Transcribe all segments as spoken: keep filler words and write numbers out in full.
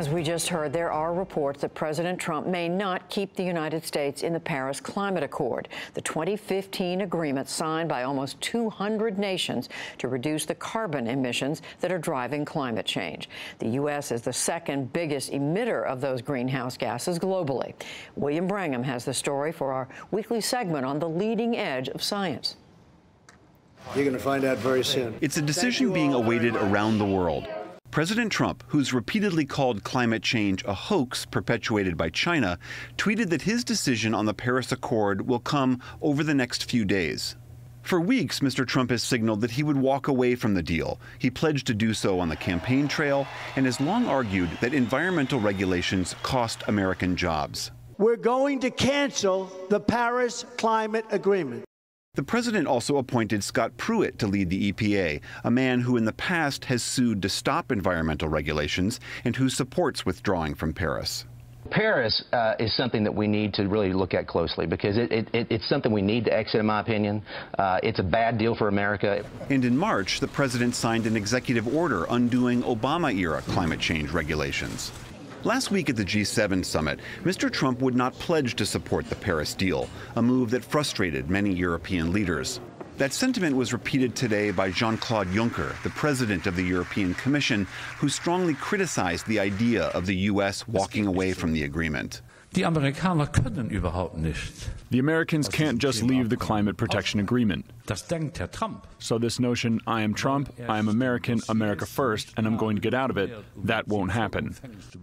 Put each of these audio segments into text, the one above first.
As we just heard, there are reports that President Trump may not keep the United States in the Paris Climate Accord, the twenty fifteen agreement signed by almost two hundred nations to reduce the carbon emissions that are driving climate change. The U S is the second biggest emitter of those greenhouse gases globally. William Brangham has the story for our weekly segment on the leading edge of science. You're going to find out very soon. It's a decision being awaited around the world. President Trump, who's repeatedly called climate change a hoax perpetuated by China, tweeted that his decision on the Paris Accord will come over the next few days. For weeks, Mister Trump has signaled that he would walk away from the deal. He pledged to do so on the campaign trail and has long argued that environmental regulations cost American jobs. We're going to cancel the Paris Climate Agreement. The president also appointed Scott Pruitt to lead the E P A, a man who in the past has sued to stop environmental regulations and who supports withdrawing from Paris. Paris uh, is something that we need to really look at closely because it, it, it's something we need to exit, in my opinion. Uh, it's a bad deal for America. And in March, the president signed an executive order undoing Obama-era climate change regulations. Last week at the G seven summit, Mister Trump would not pledge to support the Paris deal, a move that frustrated many European leaders. That sentiment was repeated today by Jean-Claude Juncker, the president of the European Commission, who strongly criticized the idea of the U S walking away from the agreement. Die Amerikaner können überhaupt nicht. The Americans can't just leave the climate protection agreement. Das denkt Herr Trump. So this notion, I am Trump, I am American, America first, and I'm going to get out of it, that won't happen.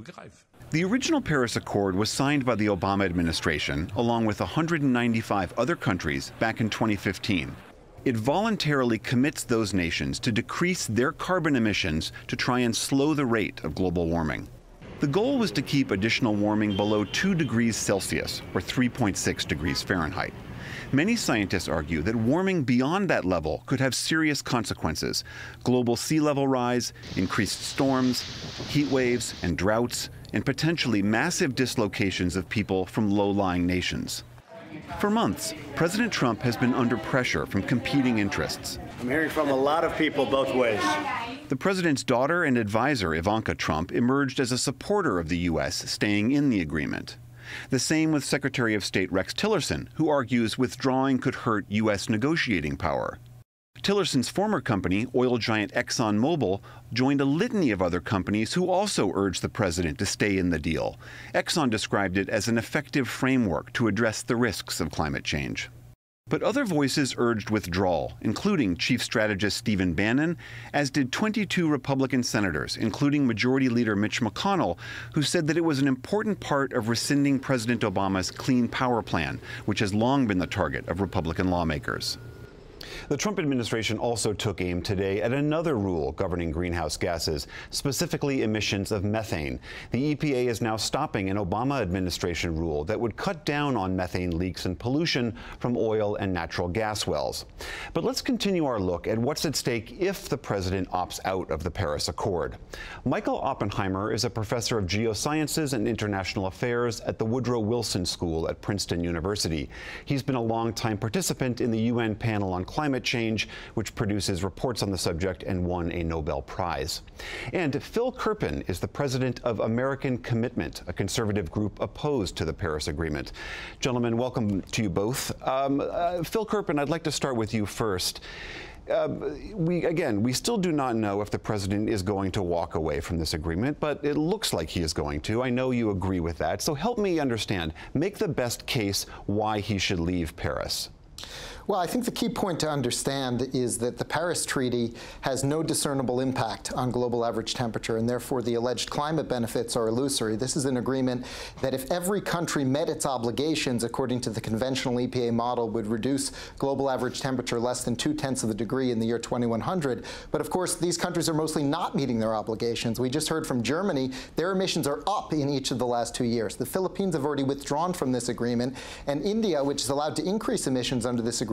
The original Paris Accord was signed by the Obama administration, along with one hundred ninety-five other countries, back in twenty fifteen. It voluntarily commits those nations to decrease their carbon emissions to try and slow the rate of global warming. The goal was to keep additional warming below two degrees Celsius, or three point six degrees Fahrenheit. Many scientists argue that warming beyond that level could have serious consequences: global sea level rise, increased storms, heat waves and droughts, and potentially massive dislocations of people from low-lying nations. For months, President Trump has been under pressure from competing interests. I'm hearing from a lot of people both ways. The president's daughter and advisor, Ivanka Trump, emerged as a supporter of the U S staying in the agreement. The same with Secretary of State Rex Tillerson, who argues withdrawing could hurt U S negotiating power. Tillerson's former company, oil giant ExxonMobil, joined a litany of other companies who also urged the president to stay in the deal. Exxon described it as an effective framework to address the risks of climate change. But other voices urged withdrawal, including Chief Strategist Stephen Bannon, as did twenty-two Republican senators, including Majority Leader Mitch McConnell, who said that it was an important part of rescinding President Obama's Clean Power Plan, which has long been the target of Republican lawmakers. The Trump administration also took aim today at another rule governing greenhouse gases, specifically emissions of methane. The E P A is now stopping an Obama administration rule that would cut down on methane leaks and pollution from oil and natural gas wells. But let's continue our look at what's at stake if the president opts out of the Paris Accord. Michael Oppenheimer is a professor of geosciences and international affairs at the Woodrow Wilson School at Princeton University. He's been a longtime participant in the U N panel on climate change, which produces reports on the subject and won a Nobel Prize. And Phil Kerpen is the president of American Commitment, a conservative group opposed to the Paris Agreement. Gentlemen, welcome to you both. Um, uh, Phil Kerpen, I'd like to start with you first. Uh, we, again, we still do not know if the president is going to walk away from this agreement, but it looks like he is going to. I know you agree with that. So help me understand. Make the best case why he should leave Paris. Well, I think the key point to understand is that the Paris Treaty has no discernible impact on global average temperature, and therefore the alleged climate benefits are illusory. This is an agreement that if every country met its obligations according to the conventional E P A model would reduce global average temperature less than two-tenths of a degree in the year twenty-one hundred. But of course, these countries are mostly not meeting their obligations. We just heard from Germany, their emissions are up in each of the last two years. The Philippines have already withdrawn from this agreement, and India, which is allowed to increase emissions under this agreement,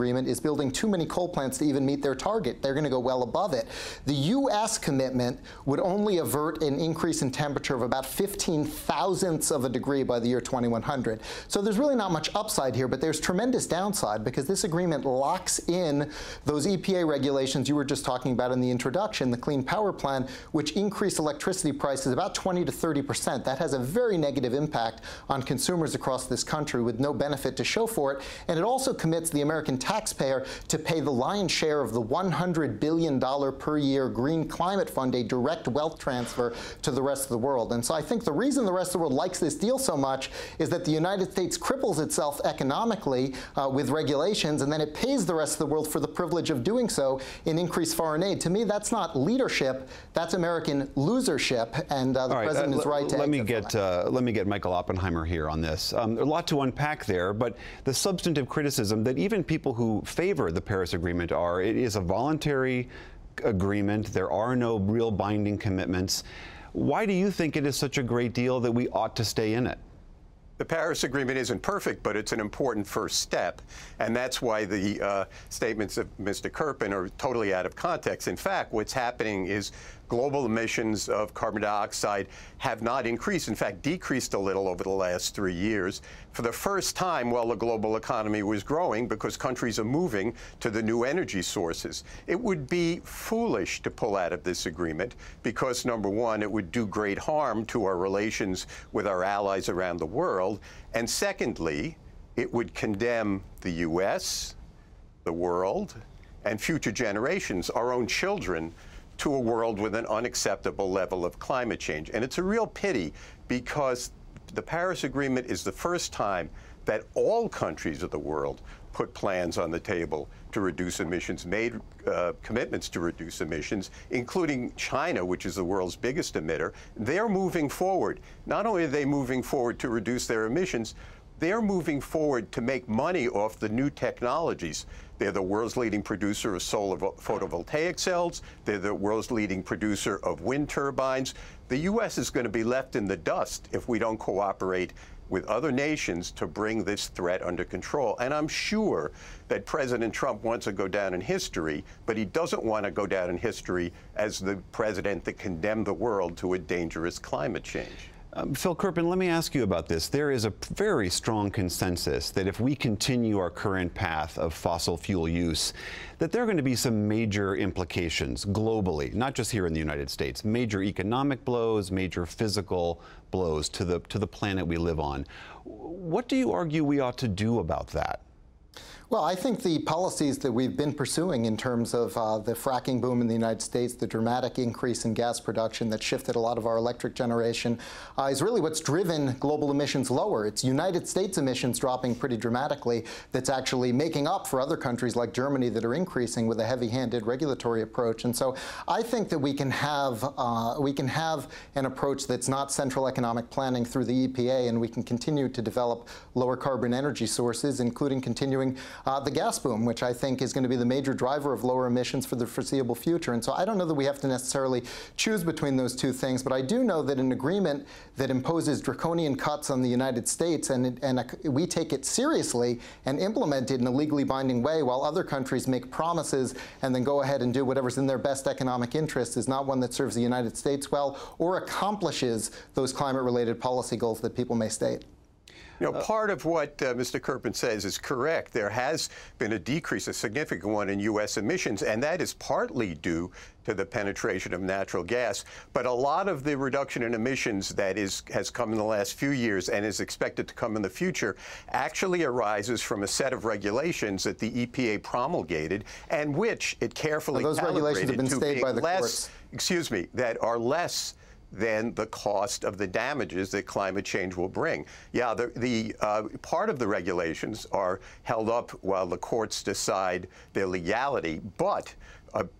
agreement is building too many coal plants to even meet their target. They're going to go well above it. The U S commitment would only avert an increase in temperature of about fifteen thousandths of a degree by the year twenty-one hundred. So there's really not much upside here, but there's tremendous downside because this agreement locks in those E P A regulations you were just talking about in the introduction, the Clean Power Plan, which increased electricity prices about twenty to thirty percent. That has a very negative impact on consumers across this country with no benefit to show for it. And it also commits the American taxpayer to pay the lion's share of the one hundred billion dollars per year Green Climate Fund, a direct wealth transfer to the rest of the world. And so I think the reason the rest of the world likes this deal so much is that the United States cripples itself economically uh, with regulations, and then it pays the rest of the world for the privilege of doing so in increased foreign aid. To me, that's not leadership, that's American losership, and uh, the All right, president uh, is right to let me exit get uh, let me get Michael Oppenheimer here on this. Um, a lot to unpack there, but the substantive criticism that even people who favor the Paris Agreement are, it is a voluntary agreement. There are no real binding commitments. Why do you think it is such a great deal that we ought to stay in it? The Paris Agreement isn't perfect, but it's an important first step, and that's why the uh, statements of Mister Kerpen are totally out of context. In fact, what's happening is global emissions of carbon dioxide have not increased, in fact, decreased a little over the last three years. For the first time, while the global economy was growing, because countries are moving to the new energy sources. It would be foolish to pull out of this agreement because, number one, it would do great harm to our relations with our allies around the world. And secondly, it would condemn the U S, the world, and future generations, our own children, to a world with an unacceptable level of climate change. And it's a real pity because the Paris Agreement is the first time that all countries of the world put plans on the table to reduce emissions, made uh, commitments to reduce emissions, including China, which is the world's biggest emitter. They're moving forward. Not only are they moving forward to reduce their emissions, they're moving forward to make money off the new technologies. They're the world's leading producer of solar photovoltaic cells. They're the world's leading producer of wind turbines. The U S is going to be left in the dust if we don't cooperate with other nations to bring this threat under control. And I'm sure that President Trump wants to go down in history, but he doesn't want to go down in history as the president that condemned the world to a dangerous climate change. Um, Phil Kerpen, let me ask you about this. There is a very strong consensus that if we continue our current path of fossil fuel use, that there are going to be some major implications globally, not just here in the United States, major economic blows, major physical blows to the, to the planet we live on. What do you argue we ought to do about that? Well, I think the policies that we've been pursuing in terms of uh, the fracking boom in the United States, the dramatic increase in gas production that shifted a lot of our electric generation, uh, is really what's driven global emissions lower. It's United States emissions dropping pretty dramatically that's actually making up for other countries like Germany that are increasing with a heavy-handed regulatory approach. And so I think that we can have uh, we can have an approach that's not central economic planning through the E P A, and we can continue to develop lower carbon energy sources, including continuing Uh, the gas boom, which I think is going to be the major driver of lower emissions for the foreseeable future. And so I don't know that we have to necessarily choose between those two things, but I do know that an agreement that imposes draconian cuts on the United States and, it, and a, we take it seriously and implement it in a legally binding way while other countries make promises and then go ahead and do whatever's in their best economic interest is not one that serves the United States well or accomplishes those climate-related policy goals that people may state. You know, part of what uh, Mister Kerpen says is correct. There has been a decrease, a significant one, in U S emissions, and that is partly due to the penetration of natural gas. But a lot of the reduction in emissions that is has come in the last few years and is expected to come in the future actually arises from a set of regulations that the E P A promulgated and which it carefully well, those regulations have been to stayed by the less, courts. Excuse me, that are less than the cost of the damages that climate change will bring. Yeah, the, the uh, part of the regulations are held up while the courts decide their legality, but a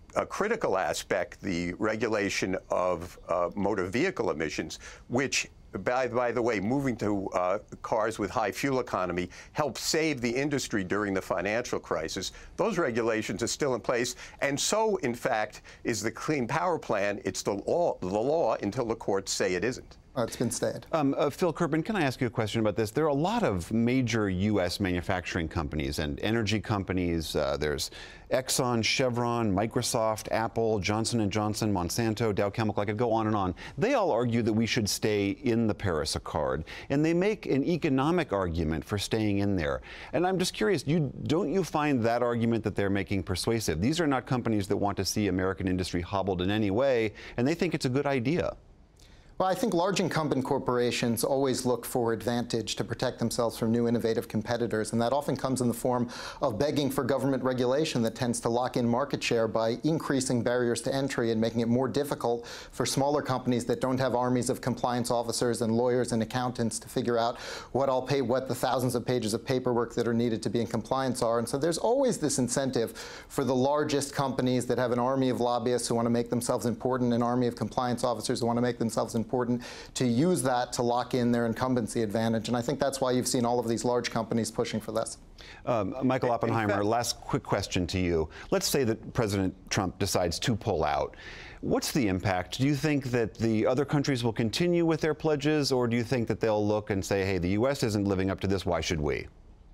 a critical aspect, the regulation of uh, motor vehicle emissions, which, by, by the way, moving to uh, cars with high fuel economy helped save the industry during the financial crisis. Those regulations are still in place, and so, in fact, is the Clean Power Plan. It's the law, the law until the courts say it isn't. Uh, it's been stayed. Um, uh, Phil Kerpen, can I ask you a question about this? There are a lot of major U S manufacturing companies and energy companies. Uh, there's Exxon, Chevron, Microsoft, Apple, Johnson and Johnson, Monsanto, Dow Chemical. I could go on and on. They all argue that we should stay in the Paris Accord, and they make an economic argument for staying in there. And I'm just curious, you, don't you find that argument that they're making persuasive? These are not companies that want to see American industry hobbled in any way, and they think it's a good idea. Well, I think large incumbent corporations always look for advantage to protect themselves from new innovative competitors, and that often comes in the form of begging for government regulation that tends to lock in market share by increasing barriers to entry and making it more difficult for smaller companies that don't have armies of compliance officers and lawyers and accountants to figure out what all pay, what the thousands of pages of paperwork that are needed to be in compliance are. And so there's always this incentive for the largest companies that have an army of lobbyists who want to make themselves important, an army of compliance officers who want to make themselves important, important to use that to lock in their incumbency advantage. And I think that's why you've seen all of these large companies pushing for this. Um, Michael Oppenheimer, last quick question to you. Let's say that President Trump decides to pull out. What's the impact? Do you think that the other countries will continue with their pledges, or do you think that they'll look and say, hey, the U S isn't living up to this, why should we?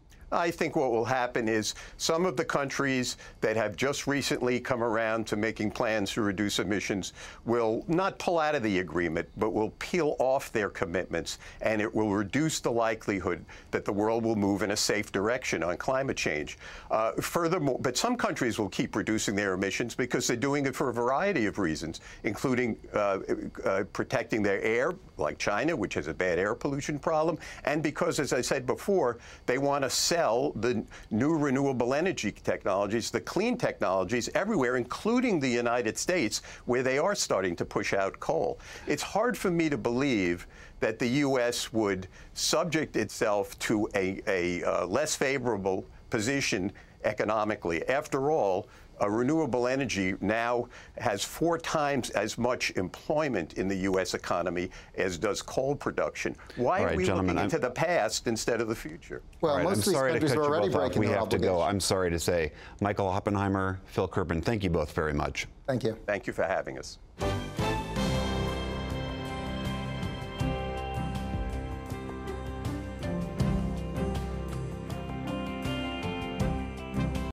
I think what will happen is some of the countries that have just recently come around to making plans to reduce emissions will not pull out of the agreement, but will peel off their commitments, and it will reduce the likelihood that the world will move in a safe direction on climate change. Uh, furthermore, but some countries will keep reducing their emissions because they're doing it for a variety of reasons, including uh, uh, protecting their air, like China, which has a bad air pollution problem, and because, as I said before, they want to sell the new renewable energy technologies, the clean technologies everywhere, including the United States, where they are starting to push out coal. It's hard for me to believe that the U S would subject itself to a, a uh, less favorable position economically. After all, Uh, renewable energy now has four times as much employment in the U S economy as does coal production. Why right, are we looking I'm, into the past instead of the future? Well, right, most I'm of these sorry countries to cut are you already both off. breaking We their have to go. obligations. I'm sorry to say. Michael Oppenheimer, Phil Kerpen, thank you both very much. Thank you. Thank you for having us.